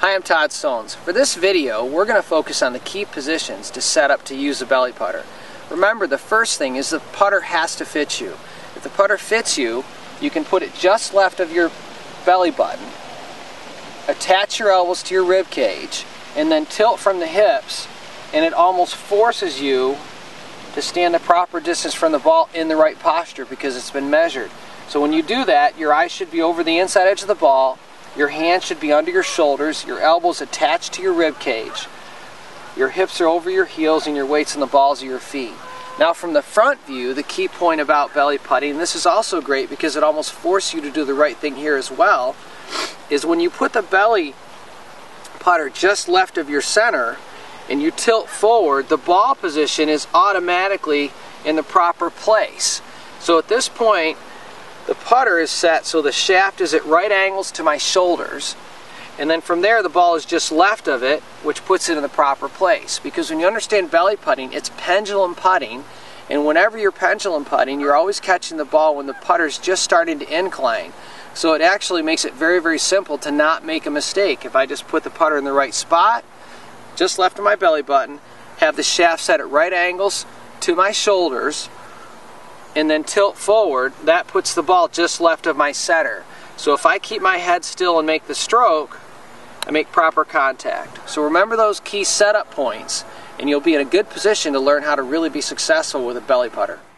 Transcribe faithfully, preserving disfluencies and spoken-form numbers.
Hi, I'm Todd Stones. For this video, we're going to focus on the key positions to set up to use a belly putter. Remember, the first thing is the putter has to fit you. If the putter fits you, you can put it just left of your belly button, attach your elbows to your rib cage, and then tilt from the hips, and it almost forces you to stand the proper distance from the ball in the right posture because it's been measured. So when you do that, your eyes should be over the inside edge of the ball, your hands should be under your shoulders, your elbows attached to your rib cage, your hips are over your heels, and your weight's in the balls of your feet. Now from the front view, the key point about belly putting, and this is also great because it almost forces you to do the right thing here as well, is when you put the belly putter just left of your center and you tilt forward, the ball position is automatically in the proper place. So at this point, the putter is set so the shaft is at right angles to my shoulders, and then from there the ball is just left of it, which puts it in the proper place. Because when you understand belly putting, it's pendulum putting, and whenever you're pendulum putting, you're always catching the ball when the putter's just starting to incline. So it actually makes it very, very simple to not make a mistake. If I just put the putter in the right spot, just left of my belly button, have the shaft set at right angles to my shoulders, and then tilt forward, that puts the ball just left of my center. So if I keep my head still and make the stroke, I make proper contact. So remember those key setup points, and you'll be in a good position to learn how to really be successful with a belly putter.